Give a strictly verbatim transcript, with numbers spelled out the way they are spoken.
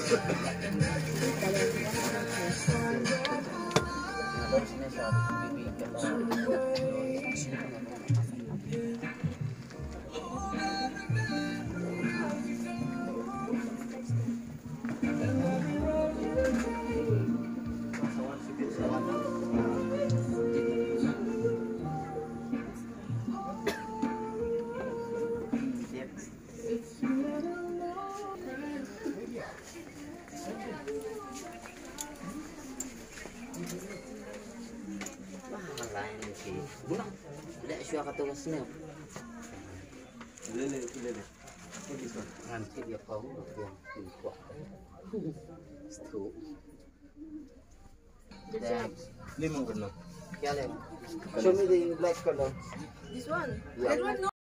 Bulang. Tidak syua kata wasnya. Lele, lele. Nanti dia kau yang kuat. Setu. Dan Lima benar. ya lem. Show me the black color. This one. Yeah. That one no.